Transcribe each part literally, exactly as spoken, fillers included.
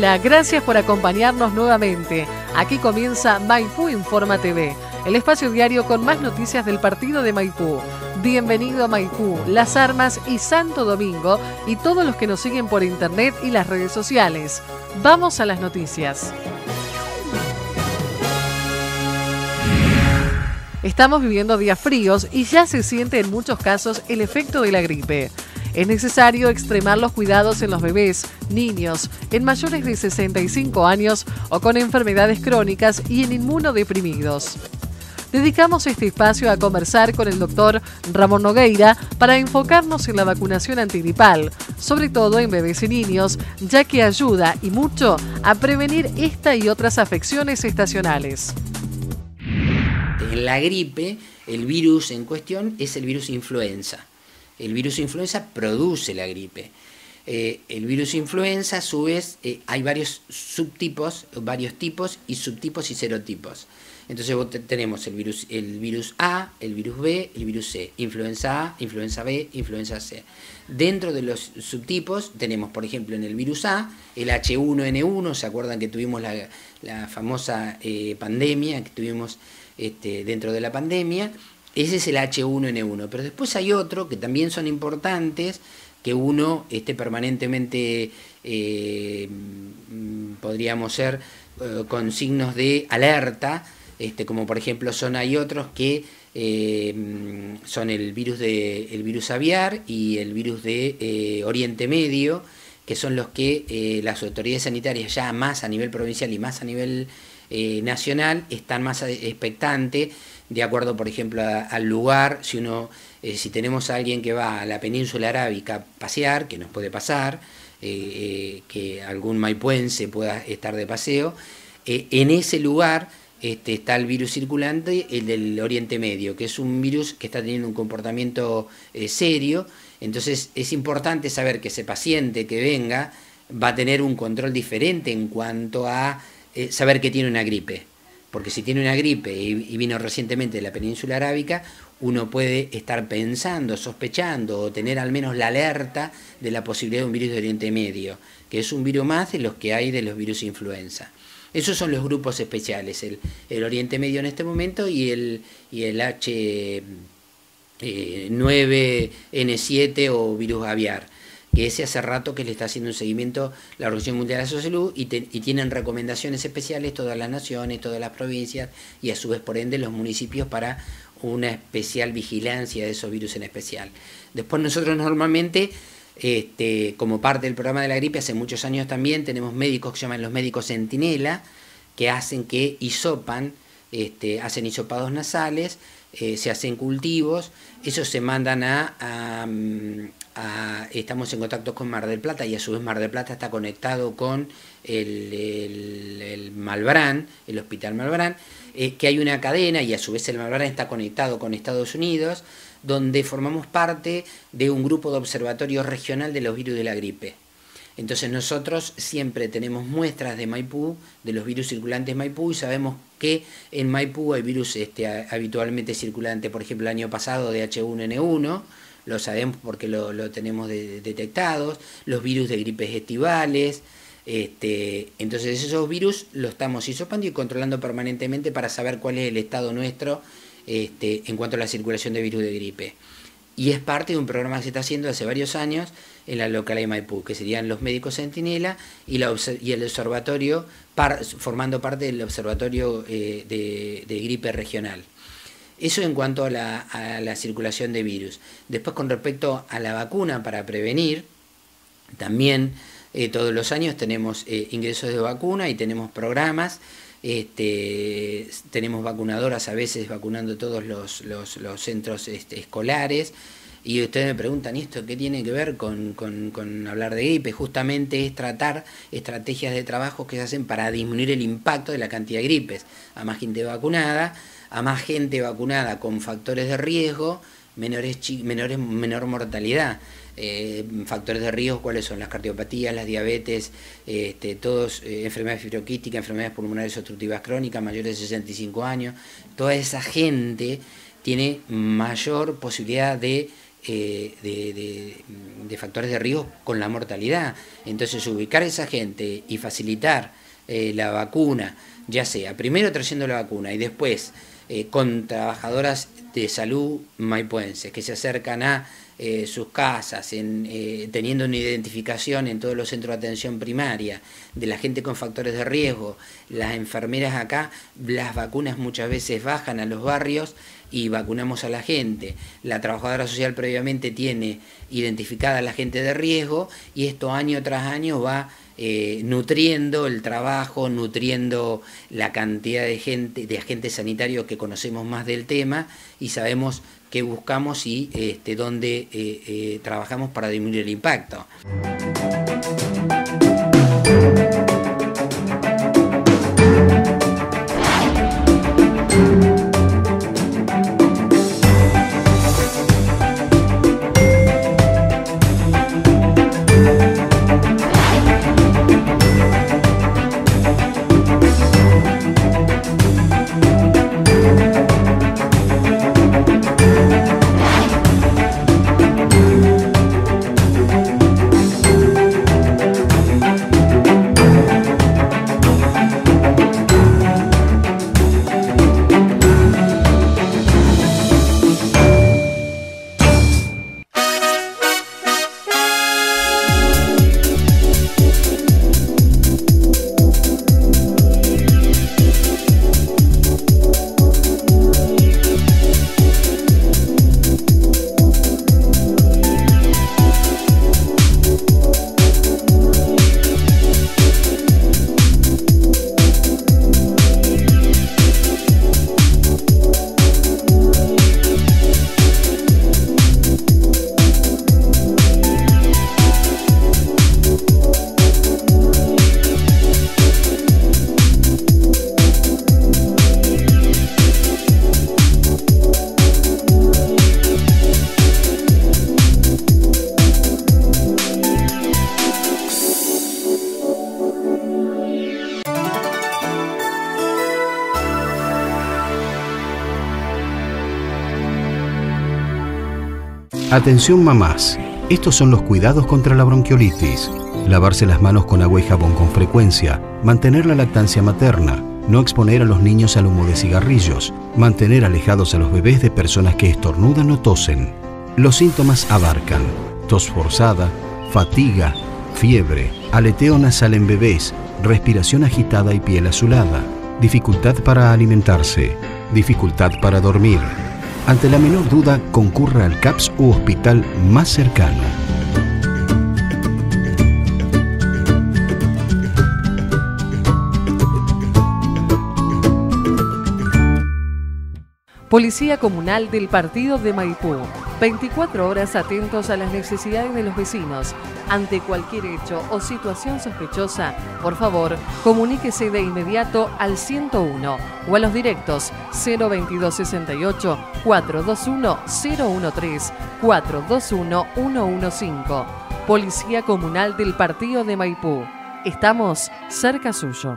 Hola, gracias por acompañarnos nuevamente. Aquí comienza Maipú Informa T V, el espacio diario con más noticias del partido de Maipú. Bienvenido a Maipú, Las Armas y Santo Domingo y todos los que nos siguen por internet y las redes sociales. Vamos a las noticias. Estamos viviendo días fríos y ya se siente en muchos casos el efecto de la gripe. Es necesario extremar los cuidados en los bebés, niños, en mayores de sesenta y cinco años o con enfermedades crónicas y en inmunodeprimidos. Dedicamos este espacio a conversar con el doctor Ramón Nogueira para enfocarnos en la vacunación antigripal, sobre todo en bebés y niños, ya que ayuda y mucho a prevenir esta y otras afecciones estacionales. En la gripe, el virus en cuestión es el virus influenza. El virus influenza produce la gripe. Eh, el virus influenza, a su vez, eh, hay varios subtipos, varios tipos y subtipos y serotipos. Entonces vos te, tenemos el virus, el virus A, el virus B, el virus C. Influenza A, influenza B, influenza C. Dentro de los subtipos tenemos, por ejemplo, en el virus A, el H uno N uno. ¿Se acuerdan que tuvimos la, la famosa eh, pandemia que tuvimos este, dentro de la pandemia? Ese es el H uno N uno, pero después hay otro que también son importantes, que uno esté permanentemente, eh, podríamos ser, eh, con signos de alerta, este, como por ejemplo son, hay otros que eh, son el virus, de, el virus aviar y el virus de eh, Oriente Medio, que son los que eh, las autoridades sanitarias ya más a nivel provincial y más a nivel eh, nacional están más expectantes, de acuerdo, por ejemplo, a, al lugar. Si uno, eh, si tenemos a alguien que va a la península arábica a pasear, que nos puede pasar, eh, eh, que algún maipuense pueda estar de paseo, eh, en ese lugar este, está el virus circulante, el del Oriente Medio, que es un virus que está teniendo un comportamiento eh, serio. Entonces es importante saber que ese paciente que venga va a tener un control diferente en cuanto a eh, saber que tiene una gripe. Porque si tiene una gripe y vino recientemente de la península arábica, uno puede estar pensando, sospechando o tener al menos la alerta de la posibilidad de un virus de Oriente Medio, que es un virus más de los que hay de los virus influenza. Esos son los grupos especiales, el, el Oriente Medio en este momento y el, y el H nueve N siete o virus aviar, que ese hace rato que le está haciendo un seguimiento la Organización Mundial de la Salud y, te, y tienen recomendaciones especiales todas las naciones, todas las provincias y a su vez por ende los municipios para una especial vigilancia de esos virus en especial. Después nosotros normalmente, este, como parte del programa de la gripe, hace muchos años también tenemos médicos que se llaman los médicos centinela, que hacen que hisopan, este, hacen hisopados nasales, eh, se hacen cultivos, esos se mandan a... a A, estamos en contacto con Mar del Plata y a su vez Mar del Plata está conectado con el, el, el Malbrán, el Hospital Malbrán, eh, que hay una cadena y a su vez el Malbrán está conectado con Estados Unidos, donde formamos parte de un grupo de observatorio regional de los virus de la gripe. Entonces nosotros siempre tenemos muestras de Maipú, de los virus circulantes de Maipú, y sabemos que en Maipú hay virus este, habitualmente circulantes, por ejemplo el año pasado de H uno N uno, lo sabemos porque lo, lo tenemos de, detectados, los virus de gripes estivales, este, entonces esos virus los estamos hisopando y controlando permanentemente para saber cuál es el estado nuestro este, en cuanto a la circulación de virus de gripe. Y es parte de un programa que se está haciendo hace varios años en la localidad de Maipú, que serían los médicos centinela y, la, y el observatorio, par, formando parte del observatorio eh, de, de gripe regional. Eso en cuanto a la, a la circulación de virus. Después, con respecto a la vacuna para prevenir, también eh, todos los años tenemos eh, ingresos de vacuna y tenemos programas, este, tenemos vacunadoras a veces vacunando todos los, los, los centros este, escolares. Y ustedes me preguntan, ¿y esto qué tiene que ver con, con, con hablar de gripe? Justamente es tratar estrategias de trabajo que se hacen para disminuir el impacto de la cantidad de gripes. A más gente vacunada, a más gente vacunada con factores de riesgo, menores, menores, menor mortalidad. Eh, factores de riesgo, ¿cuáles son? Las cardiopatías, las diabetes, este, todos, eh, enfermedades fibroquísticas, enfermedades pulmonares obstructivas crónicas, mayores de sesenta y cinco años. Toda esa gente tiene mayor posibilidad de eh, de, de, de factores de riesgo con la mortalidad. Entonces ubicar a esa gente y facilitar eh, la vacuna, ya sea primero trayendo la vacuna y después eh, con trabajadoras de salud maipuenses que se acercan a eh, sus casas, en, eh, teniendo una identificación en todos los centros de atención primaria de la gente con factores de riesgo, las enfermeras acá, las vacunas muchas veces bajan a los barrios y vacunamos a la gente. La trabajadora social previamente tiene identificada a la gente de riesgo y esto año tras año va eh, nutriendo el trabajo, nutriendo la cantidad de gente, de agentes sanitarios que conocemos más del tema y sabemos qué buscamos y este, dónde eh, eh, trabajamos para disminuir el impacto. Atención mamás, estos son los cuidados contra la bronquiolitis. Lavarse las manos con agua y jabón con frecuencia, mantener la lactancia materna, no exponer a los niños al humo de cigarrillos, mantener alejados a los bebés de personas que estornudan o tosen. Los síntomas abarcan tos forzada, fatiga, fiebre, aleteo nasal en bebés, respiración agitada y piel azulada, dificultad para alimentarse, dificultad para dormir. Ante la menor duda, concurra al C A P S u hospital más cercano. Policía Comunal del Partido de Maipú. veinticuatro horas atentos a las necesidades de los vecinos. Ante cualquier hecho o situación sospechosa, por favor, comuníquese de inmediato al ciento uno o a los directos cero veintidós sesenta y ocho, cuatrocientos veintiuno, cero trece, cuatrocientos veintiuno, ciento quince. Policía Comunal del Partido de Maipú. Estamos cerca suyo.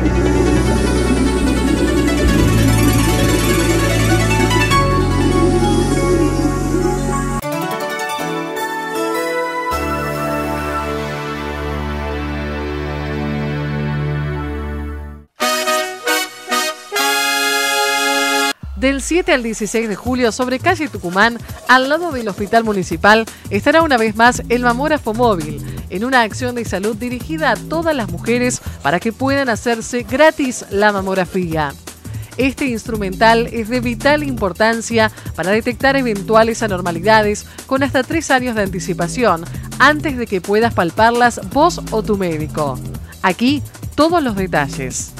Del siete al dieciséis de julio, sobre calle Tucumán, al lado del Hospital Municipal, estará una vez más el mamógrafo móvil, en una acción de salud dirigida a todas las mujeres para que puedan hacerse gratis la mamografía. Este instrumental es de vital importancia para detectar eventuales anormalidades con hasta tres años de anticipación, antes de que puedas palparlas vos o tu médico. Aquí, todos los detalles.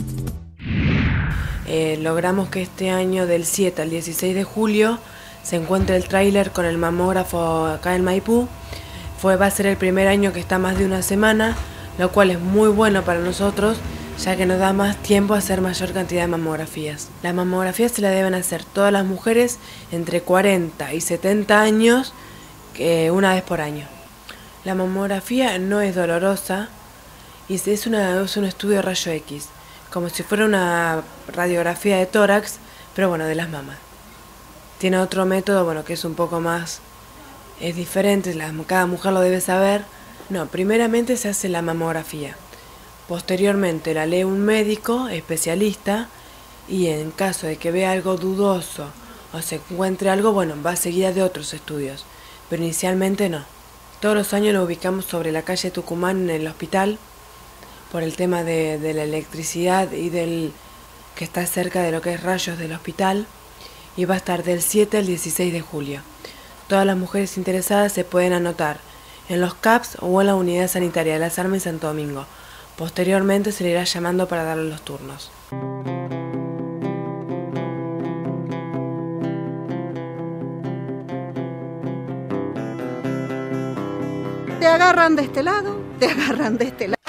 Eh, logramos que este año del siete al dieciséis de julio se encuentre el tráiler con el mamógrafo acá en Maipú. Fue, va a ser el primer año que está más de una semana, lo cual es muy bueno para nosotros, ya que nos da más tiempo a hacer mayor cantidad de mamografías. Las mamografías se las deben hacer todas las mujeres entre cuarenta y setenta años, eh, una vez por año. La mamografía no es dolorosa y es, una, es un estudio de rayo X, como si fuera una radiografía de tórax, pero bueno, de las mamas. Tiene otro método, bueno, que es un poco más es diferente, la, cada mujer lo debe saber. No, primeramente se hace la mamografía. Posteriormente la lee un médico especialista y en caso de que vea algo dudoso o se encuentre algo, bueno, va seguida de otros estudios. Pero inicialmente no. Todos los años lo ubicamos sobre la calle Tucumán en el hospital por el tema de, de la electricidad y del que está cerca de lo que es rayos del hospital, y va a estar del siete al dieciséis de julio. Todas las mujeres interesadas se pueden anotar en los C A Ps o en la Unidad Sanitaria de Las Armas en Santo Domingo. Posteriormente se le irá llamando para darle los turnos. Te agarran de este lado, te agarran de este lado.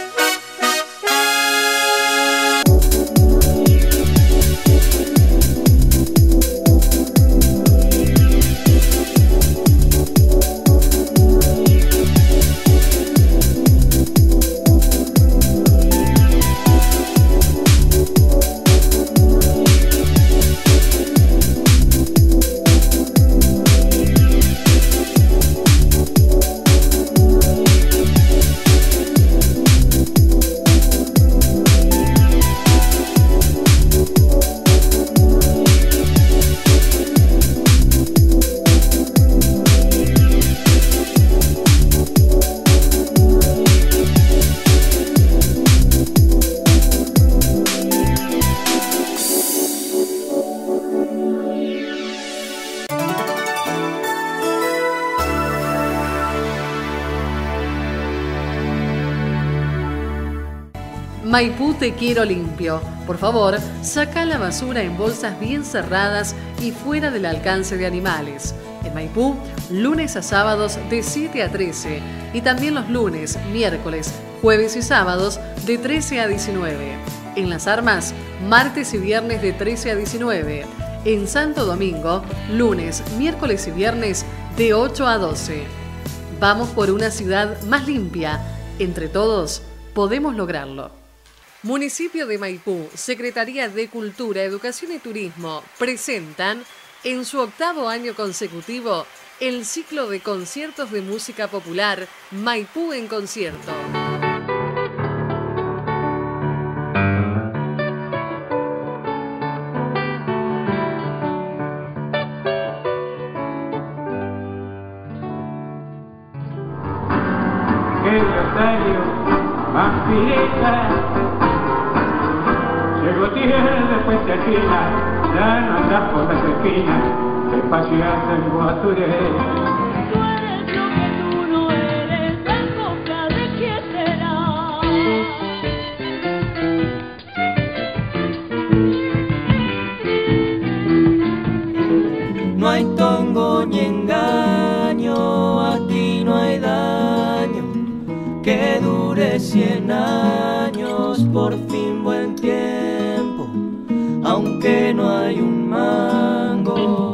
Maipú te quiero limpio. Por favor, saca la basura en bolsas bien cerradas y fuera del alcance de animales. En Maipú, lunes a sábados de siete a trece y también los lunes, miércoles, jueves y sábados de trece a diecinueve. En Las Armas, martes y viernes de trece a diecinueve. En Santo Domingo, lunes, miércoles y viernes de ocho a doce. Vamos por una ciudad más limpia. Entre todos, podemos lograrlo. Municipio de Maipú, Secretaría de Cultura, Educación y Turismo presentan en su octavo año consecutivo el ciclo de conciertos de música popular Maipú en concierto. El rosario más pireta. Llegó tierra después se alquila, ya no anda por las esquinas, despacio y hasta el guaturé. Tú eres lo que tú no eres, en boca de quién será. No hay tongo ni engaño, aquí no hay daño que dure cien años, por fin buen tiempo, aunque no hay un mango.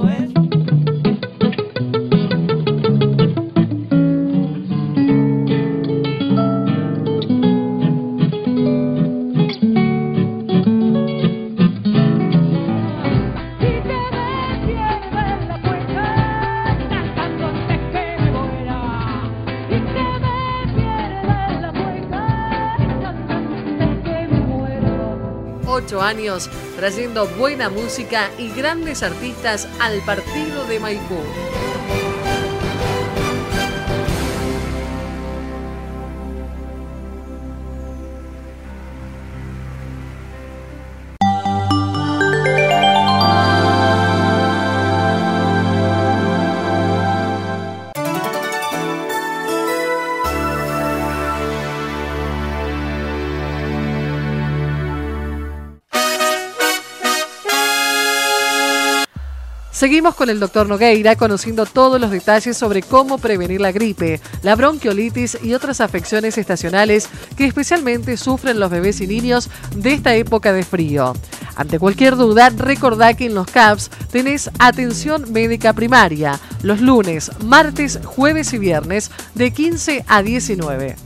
Ocho años trayendo buena música y grandes artistas al partido de Maipú. Seguimos con el doctor Nogueira conociendo todos los detalles sobre cómo prevenir la gripe, la bronquiolitis y otras afecciones estacionales que especialmente sufren los bebés y niños de esta época de frío. Ante cualquier duda, recordá que en los C A Ps tenés atención médica primaria los lunes, martes, jueves y viernes de quince a diecinueve.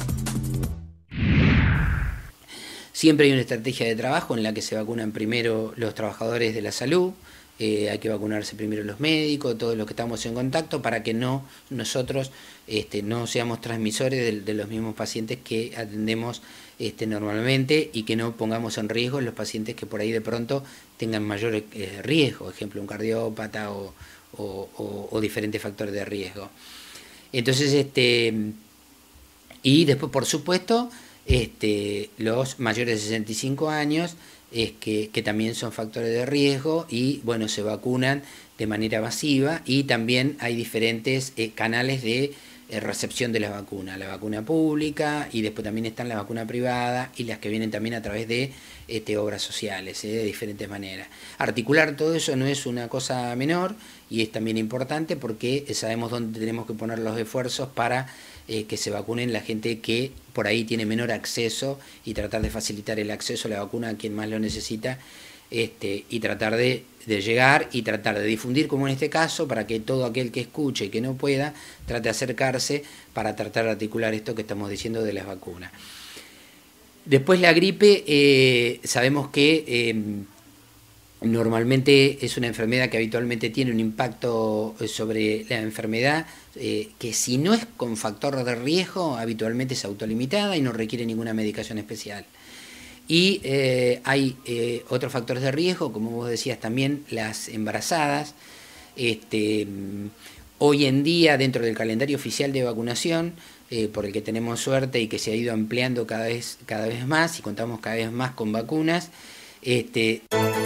Siempre hay una estrategia de trabajo en la que se vacunan primero los trabajadores de la salud, eh, hay que vacunarse primero los médicos, todos los que estamos en contacto, para que no nosotros este, no seamos transmisores de, de los mismos pacientes que atendemos este, normalmente y que no pongamos en riesgo los pacientes que por ahí de pronto tengan mayor eh, riesgo, por ejemplo un cardiópata o, o, o, o diferentes factores de riesgo. Entonces, este, y después por supuesto, este, los mayores de sesenta y cinco años, es que, que también son factores de riesgo y bueno, se vacunan de manera masiva, y también hay diferentes eh, canales de eh, recepción de la vacuna, la vacuna pública, y después también están la vacuna privada y las que vienen también a través de este, obras sociales, eh, de diferentes maneras. Articular todo eso no es una cosa menor y es también importante porque sabemos dónde tenemos que poner los esfuerzos para Eh, que se vacunen la gente que por ahí tiene menor acceso, y tratar de facilitar el acceso a la vacuna a quien más lo necesita, este, y tratar de, de llegar y tratar de difundir, como en este caso, para que todo aquel que escuche y que no pueda, trate de acercarse para tratar de articular esto que estamos diciendo de las vacunas. Después la gripe, eh, sabemos que eh, normalmente es una enfermedad que habitualmente tiene un impacto sobre la enfermedad, eh, que si no es con factor de riesgo, habitualmente es autolimitada y no requiere ninguna medicación especial. Y eh, hay eh, otros factores de riesgo, como vos decías también, las embarazadas. Este, hoy en día, dentro del calendario oficial de vacunación, eh, por el que tenemos suerte y que se ha ido ampliando cada vez, cada vez más, y contamos cada vez más con vacunas, este...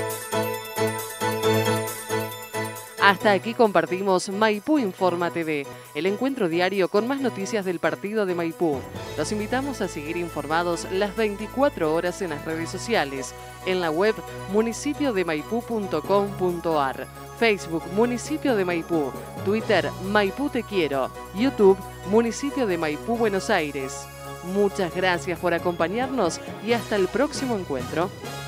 Hasta aquí compartimos Maipú Informa T V, el encuentro diario con más noticias del partido de Maipú. Los invitamos a seguir informados las veinticuatro horas en las redes sociales, en la web municipio de maipú punto com punto ar, Facebook Municipio de Maipú, Twitter Maipú Te Quiero, YouTube Municipio de Maipú Buenos Aires. Muchas gracias por acompañarnos y hasta el próximo encuentro.